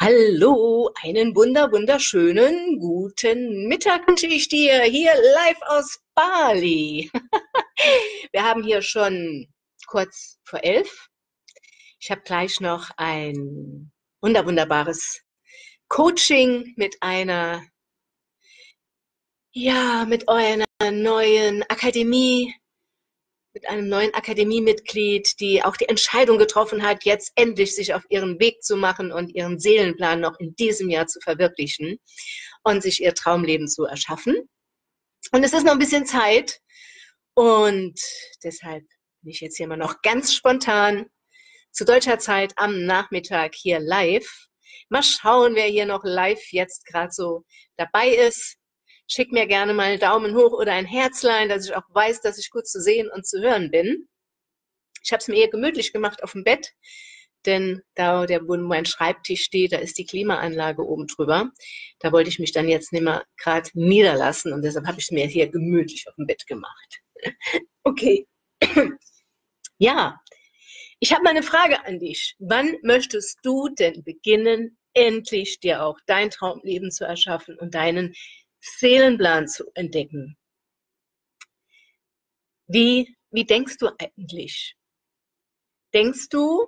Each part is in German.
Hallo, einen wunderschönen guten Mittag wünsche ich dir hier live aus Bali. Wir haben hier schon kurz vor 11. Ich habe gleich noch ein wunderbares Coaching mit einer neuen Akademie, mit einem neuen Akademiemitglied, die auch die Entscheidung getroffen hat, jetzt endlich sich auf ihren Weg zu machen und ihren Seelenplan noch in diesem Jahr zu verwirklichen und sich ihr Traumleben zu erschaffen. Und es ist noch ein bisschen Zeit und deshalb bin ich jetzt hier mal noch ganz spontan zu deutscher Zeit am Nachmittag hier live. Mal schauen, wer hier noch live jetzt gerade so dabei ist. Schick mir gerne mal einen Daumen hoch oder ein Herzlein, dass ich auch weiß, dass ich gut zu sehen und zu hören bin. Ich habe es mir eher gemütlich gemacht auf dem Bett, denn da, wo mein Schreibtisch steht, da ist die Klimaanlage oben drüber. Da wollte ich mich dann jetzt nicht mehr gerade niederlassen und deshalb habe ich es mir hier gemütlich auf dem Bett gemacht. Okay. Ja, ich habe mal eine Frage an dich. Wann möchtest du denn beginnen, endlich dir auch dein Traumleben zu erschaffen und deinen Seelenplan zu entdecken? Wie denkst du eigentlich? Denkst du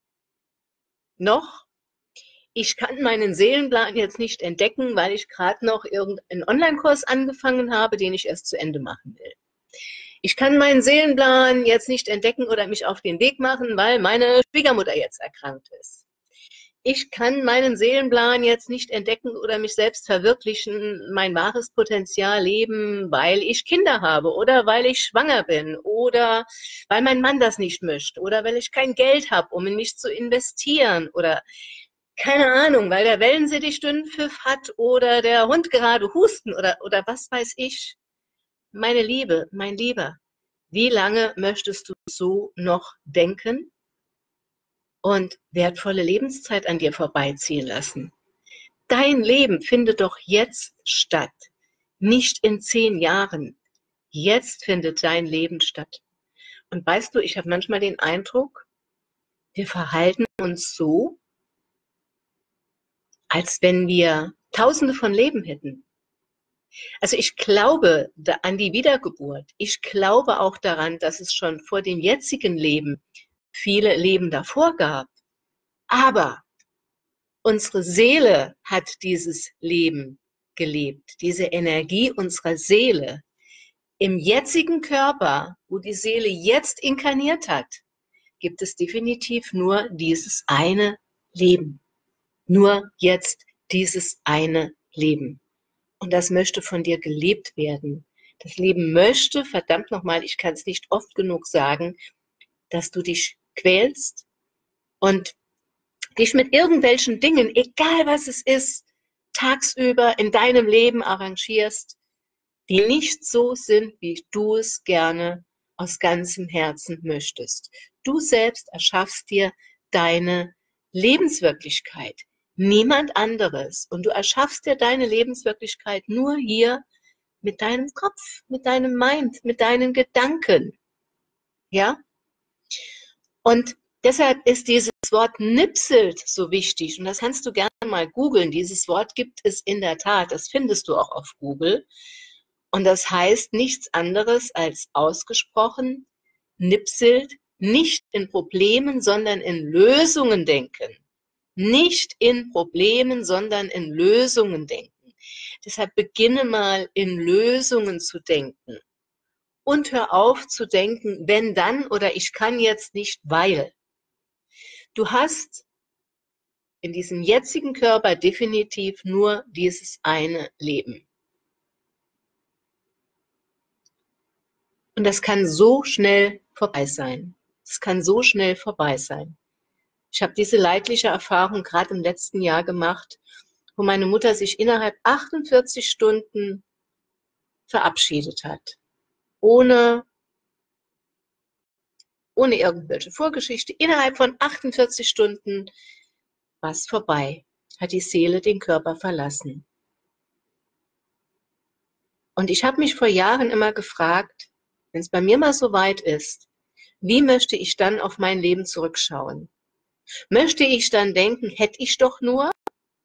noch, ich kann meinen Seelenplan jetzt nicht entdecken, weil ich gerade noch irgendeinen Online-Kurs angefangen habe, den ich erst zu Ende machen will? Ich kann meinen Seelenplan jetzt nicht entdecken oder mich auf den Weg machen, weil meine Schwiegermutter jetzt erkrankt ist. Ich kann meinen Seelenplan jetzt nicht entdecken oder mich selbst verwirklichen, mein wahres Potenzial leben, weil ich Kinder habe oder weil ich schwanger bin oder weil mein Mann das nicht möchte oder weil ich kein Geld habe, um in mich zu investieren oder keine Ahnung, weil der Wellensittich Dünnpfiff hat oder der Hund gerade husten oder was weiß ich. Meine Liebe, mein Lieber, wie lange möchtest du so noch denken und wertvolle Lebenszeit an dir vorbeiziehen lassen? Dein Leben findet doch jetzt statt, nicht in 10 Jahren. Jetzt findet dein Leben statt. Und weißt du, ich habe manchmal den Eindruck, wir verhalten uns so, als wenn wir Tausende von Leben hätten. Also ich glaube an die Wiedergeburt. Ich glaube auch daran, dass es schon vor dem jetzigen Leben viele Leben davor gab. Aber unsere Seele hat dieses Leben gelebt, diese Energie unserer Seele. Im jetzigen Körper, wo die Seele jetzt inkarniert hat, gibt es definitiv nur dieses eine Leben. Nur jetzt dieses eine Leben. Und das möchte von dir gelebt werden. Das Leben möchte, verdammt nochmal, ich kann es nicht oft genug sagen, dass du dich quälst und dich mit irgendwelchen Dingen, egal was es ist, tagsüber in deinem Leben arrangierst, die nicht so sind, wie du es gerne aus ganzem Herzen möchtest. Du selbst erschaffst dir deine Lebenswirklichkeit, niemand anderes. Und du erschaffst dir deine Lebenswirklichkeit nur hier mit deinem Kopf, mit deinem Mind, mit deinen Gedanken. Ja? Und deshalb ist dieses Wort nipselt so wichtig. Und das kannst du gerne mal googeln. Dieses Wort gibt es in der Tat. Das findest du auch auf Google. Und das heißt nichts anderes als ausgesprochen, nipselt, nicht in Problemen, sondern in Lösungen denken. Nicht in Problemen, sondern in Lösungen denken. Deshalb beginne mal in Lösungen zu denken. Und hör auf zu denken, wenn dann oder ich kann jetzt nicht, weil. Du hast in diesem jetzigen Körper definitiv nur dieses eine Leben. Und das kann so schnell vorbei sein. Es kann so schnell vorbei sein. Ich habe diese leidliche Erfahrung gerade im letzten Jahr gemacht, wo meine Mutter sich innerhalb 48 Stunden verabschiedet hat. Ohne irgendwelche Vorgeschichte. Innerhalb von 48 Stunden war es vorbei. Hat die Seele den Körper verlassen. Und ich habe mich vor Jahren immer gefragt, wenn es bei mir mal so weit ist, wie möchte ich dann auf mein Leben zurückschauen? Möchte ich dann denken, hätte ich doch nur?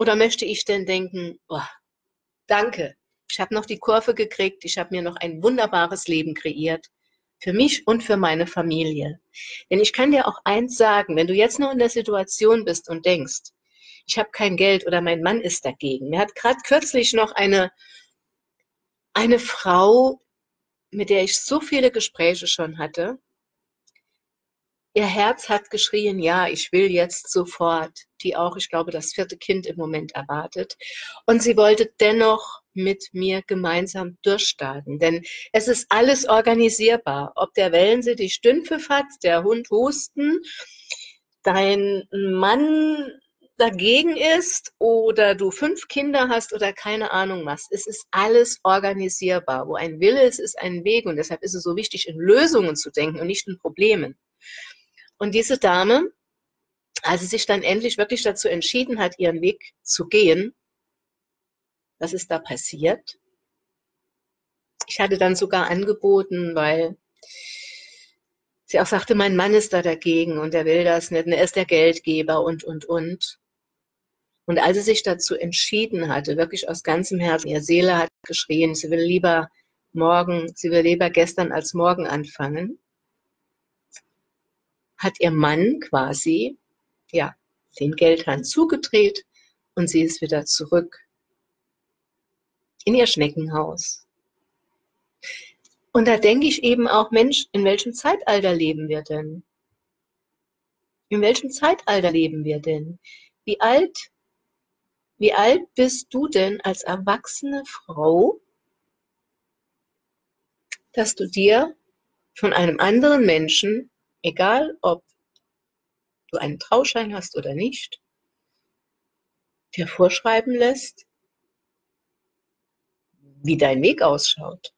Oder möchte ich denn denken, oh, danke, ich habe noch die Kurve gekriegt, ich habe mir noch ein wunderbares Leben kreiert, für mich und für meine Familie. Denn ich kann dir auch eins sagen, wenn du jetzt noch in der Situation bist und denkst, ich habe kein Geld oder mein Mann ist dagegen. Mir hat gerade kürzlich noch eine Frau, mit der ich so viele Gespräche schon hatte, ihr Herz hat geschrien, ja, ich will jetzt sofort, die auch, ich glaube, das 4. Kind im Moment erwartet. Und sie wollte dennoch mit mir gemeinsam durchstarten, denn es ist alles organisierbar. Ob der Wellensittich Dünnpfiff hat, der Hund Husten, dein Mann dagegen ist oder du 5 Kinder hast oder keine Ahnung was. Es ist alles organisierbar. Wo ein Wille ist, ist ein Weg. Und deshalb ist es so wichtig, in Lösungen zu denken und nicht in Problemen. Und diese Dame, als sie sich dann endlich wirklich dazu entschieden hat, ihren Weg zu gehen, was ist da passiert? Ich hatte dann sogar angeboten, weil sie auch sagte, mein Mann ist da dagegen und er will das nicht, und er ist der Geldgeber und. Und als sie sich dazu entschieden hatte, wirklich aus ganzem Herzen, ihre Seele hat geschrien, sie will lieber gestern als morgen anfangen, hat ihr Mann quasi, ja, den Geldhahn zugedreht und sie ist wieder zurück in ihr Schneckenhaus. Und da denke ich eben auch, Mensch, in welchem Zeitalter leben wir denn? In welchem Zeitalter leben wir denn? Wie alt bist du denn als erwachsene Frau, dass du dir von einem anderen Menschen, egal ob du einen Trauschein hast oder nicht, dir vorschreiben lässt, wie dein Weg ausschaut?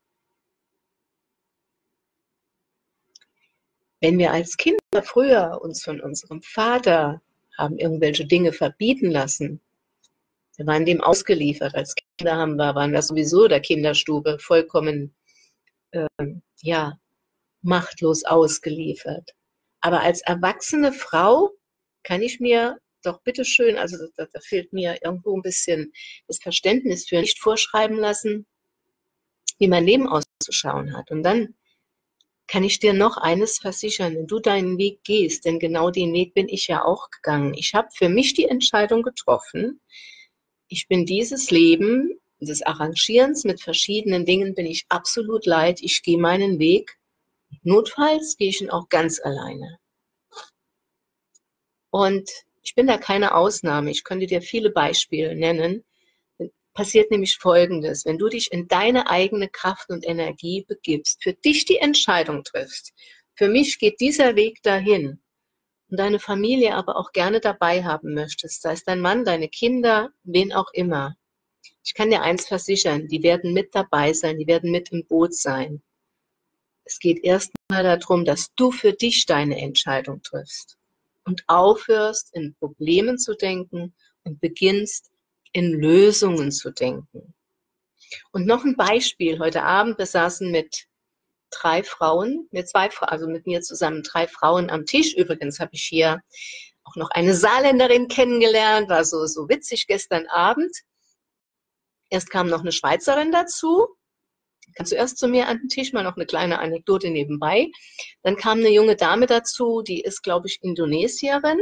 Wenn wir als Kinder früher uns von unserem Vater haben irgendwelche Dinge verbieten lassen, wir waren dem ausgeliefert. Als Kinder waren wir sowieso der Kinderstube vollkommen, ja, machtlos ausgeliefert. Aber als erwachsene Frau kann ich mir doch bitteschön, also da fehlt mir irgendwo ein bisschen das Verständnis für, nicht vorschreiben lassen, wie mein Leben auszuschauen hat. Und dann kann ich dir noch eines versichern, wenn du deinen Weg gehst, denn genau den Weg bin ich ja auch gegangen. Ich habe für mich die Entscheidung getroffen, ich bin dieses Leben, des Arrangierens mit verschiedenen Dingen bin ich absolut leid. Ich gehe meinen Weg. Notfalls gehe ich ihn auch ganz alleine. Und ich bin da keine Ausnahme. Ich könnte dir viele Beispiele nennen. Passiert nämlich Folgendes: Wenn du dich in deine eigene Kraft und Energie begibst, für dich die Entscheidung triffst, für mich geht dieser Weg dahin, und deine Familie aber auch gerne dabei haben möchtest, sei es dein Mann, deine Kinder, wen auch immer. Ich kann dir eins versichern, die werden mit dabei sein, die werden mit im Boot sein. Es geht erstmal darum, dass du für dich deine Entscheidung triffst und aufhörst, in Problemen zu denken und beginnst, in Lösungen zu denken. Und noch ein Beispiel. Heute Abend, wir saßen mit 3 Frauen, also mit mir zusammen 3 Frauen am Tisch. Übrigens habe ich hier auch noch eine Saarländerin kennengelernt, war so witzig gestern Abend. Erst kam noch eine Schweizerin dazu. Kam zuerst zu mir an den Tisch, mal noch eine kleine Anekdote nebenbei. Dann kam eine junge Dame dazu, die ist, glaube ich, Indonesierin.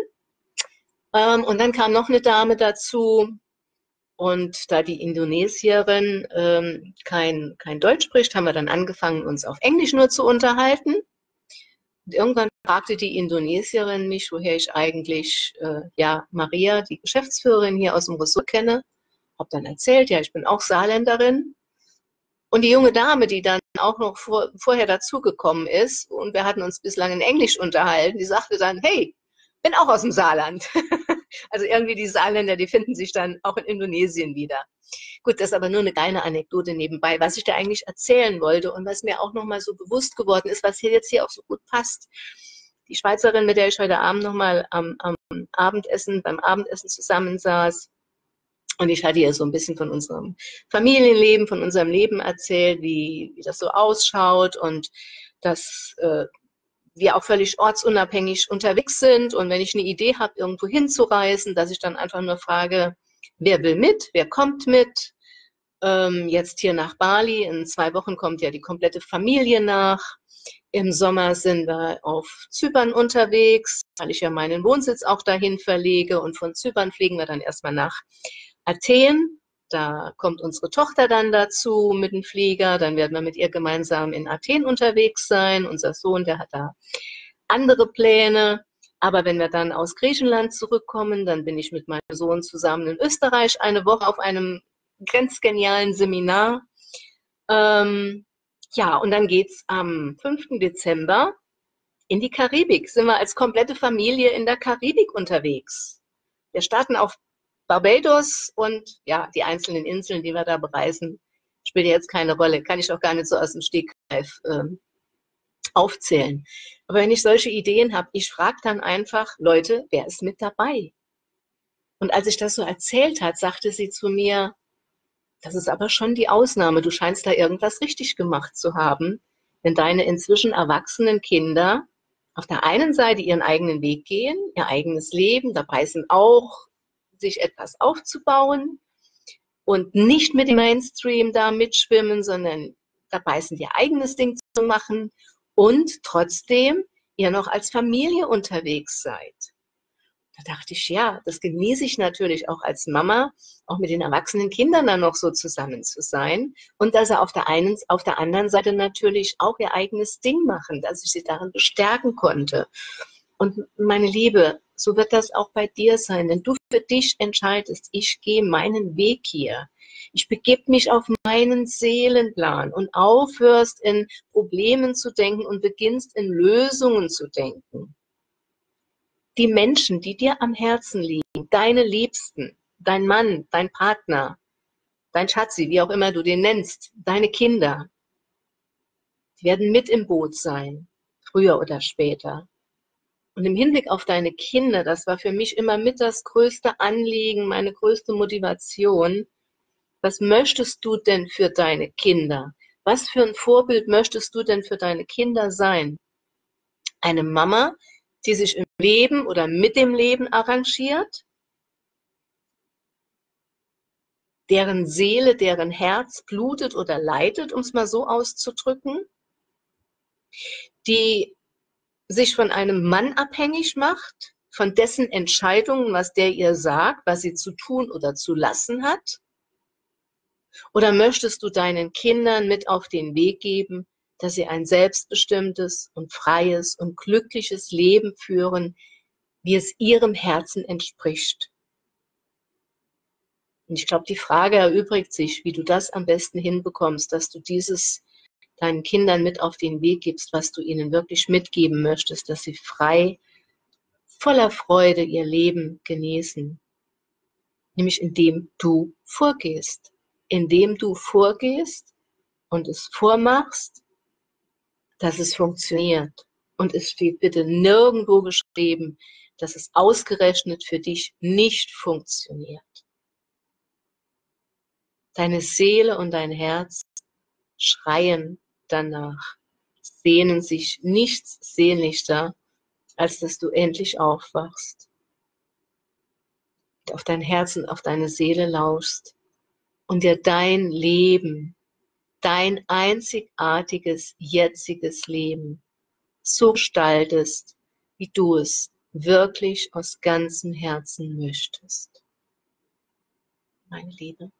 Und dann kam noch eine Dame dazu. Und da die Indonesierin kein Deutsch spricht, haben wir dann angefangen, uns auf Englisch nur zu unterhalten. Und irgendwann fragte die Indonesierin mich, woher ich eigentlich Maria, die Geschäftsführerin hier aus dem Ressort kenne. Habe dann erzählt, ja, ich bin auch Saarländerin. Und die junge Dame, die dann auch noch vorher dazugekommen ist, und wir hatten uns bislang in Englisch unterhalten, die sagte dann, hey, bin auch aus dem Saarland. Also irgendwie die Saarländer, die finden sich dann auch in Indonesien wieder. Gut, das ist aber nur eine kleine Anekdote nebenbei, was ich da eigentlich erzählen wollte und was mir auch nochmal so bewusst geworden ist, was hier jetzt hier auch so gut passt. Die Schweizerin, mit der ich heute Abend nochmal beim Abendessen zusammensaß, und ich hatte ihr so ein bisschen von unserem Familienleben, von unserem Leben erzählt, wie das so ausschaut und dass wir auch völlig ortsunabhängig unterwegs sind. Und wenn ich eine Idee habe, irgendwo hinzureisen, dass ich dann einfach nur frage, Wer will mit? Wer kommt mit? Jetzt hier nach Bali. In 2 Wochen kommt ja die komplette Familie nach. Im Sommer sind wir auf Zypern unterwegs, weil ich ja meinen Wohnsitz auch dahin verlege. Und von Zypern fliegen wir dann erstmal nach Athen. Da kommt unsere Tochter dann dazu mit dem Flieger. Dann werden wir mit ihr gemeinsam in Athen unterwegs sein. Unser Sohn, der hat da andere Pläne. Aber wenn wir dann aus Griechenland zurückkommen, dann bin ich mit meinem Sohn zusammen in Österreich eine Woche auf einem grenzgenialen Seminar. Ja, und dann geht's am 5. Dezember in die Karibik. Sind wir als komplette Familie in der Karibik unterwegs. Wir starten auf Barbados und ja, die einzelnen Inseln, die wir da bereisen, spielt jetzt keine Rolle. Kann ich auch gar nicht so aus dem Stegreif aufzählen. Aber wenn ich solche Ideen habe, ich frage dann einfach, Leute, wer ist mit dabei? Und als ich das so erzählt hat, sagte sie zu mir, das ist aber schon die Ausnahme. Du scheinst da irgendwas richtig gemacht zu haben, wenn deine inzwischen erwachsenen Kinder auf der einen Seite ihren eigenen Weg gehen, ihr eigenes Leben, dabei sind auch, sich etwas aufzubauen und nicht mit dem Mainstream da mitschwimmen, sondern dabei sind, ihr eigenes Ding zu machen und trotzdem ihr noch als Familie unterwegs seid. Da dachte ich, ja, das genieße ich natürlich auch als Mama, auch mit den erwachsenen Kindern dann noch so zusammen zu sein. Und dass er auf der anderen Seite natürlich auch ihr eigenes Ding machen, dass ich sie darin bestärken konnte. Und meine Liebe, so wird das auch bei dir sein, wenn du für dich entscheidest, ich gehe meinen Weg hier. Ich begebe mich auf meinen Seelenplan und aufhörst in Problemen zu denken und beginnst in Lösungen zu denken. Die Menschen, die dir am Herzen liegen, deine Liebsten, dein Mann, dein Partner, dein Schatzi, wie auch immer du den nennst, deine Kinder, die werden mit im Boot sein, früher oder später. Und im Hinblick auf deine Kinder, das war für mich immer mit das größte Anliegen, meine größte Motivation. Was möchtest du denn für deine Kinder? Was für ein Vorbild möchtest du denn für deine Kinder sein? Eine Mama, die sich im Leben oder mit dem Leben arrangiert, deren Seele, deren Herz blutet oder leidet, um es mal so auszudrücken, die sich von einem Mann abhängig macht, von dessen Entscheidungen, was der ihr sagt, was sie zu tun oder zu lassen hat? Oder möchtest du deinen Kindern mit auf den Weg geben, dass sie ein selbstbestimmtes und freies und glückliches Leben führen, wie es ihrem Herzen entspricht? Und ich glaube, die Frage erübrigt sich, wie du das am besten hinbekommst, dass du dieses deinen Kindern mit auf den Weg gibst, was du ihnen wirklich mitgeben möchtest, dass sie frei, voller Freude ihr Leben genießen. Nämlich indem du vorgehst. Indem du vorgehst und es vormachst, dass es funktioniert. Und es steht bitte nirgendwo geschrieben, dass es ausgerechnet für dich nicht funktioniert. Deine Seele und dein Herz schreien danach, sehnen sich nichts sehnlicher, als dass du endlich aufwachst, auf dein Herz und auf deine Seele lauschst und dir dein Leben, dein einzigartiges, jetziges Leben so gestaltest, wie du es wirklich aus ganzem Herzen möchtest. Meine Liebe,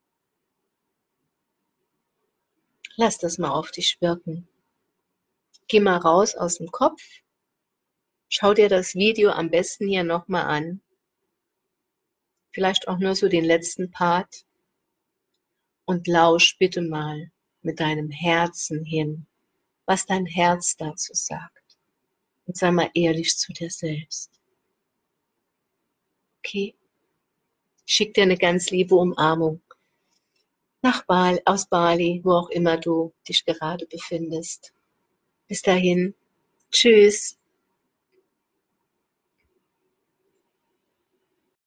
lass das mal auf dich wirken. Geh mal raus aus dem Kopf, schau dir das Video am besten hier nochmal an. Vielleicht auch nur so den letzten Part. Und lausch bitte mal mit deinem Herzen hin, was dein Herz dazu sagt. Und sei mal ehrlich zu dir selbst. Okay? Schick dir eine ganz liebe Umarmung aus Bali, wo auch immer du dich gerade befindest. Bis dahin. Tschüss.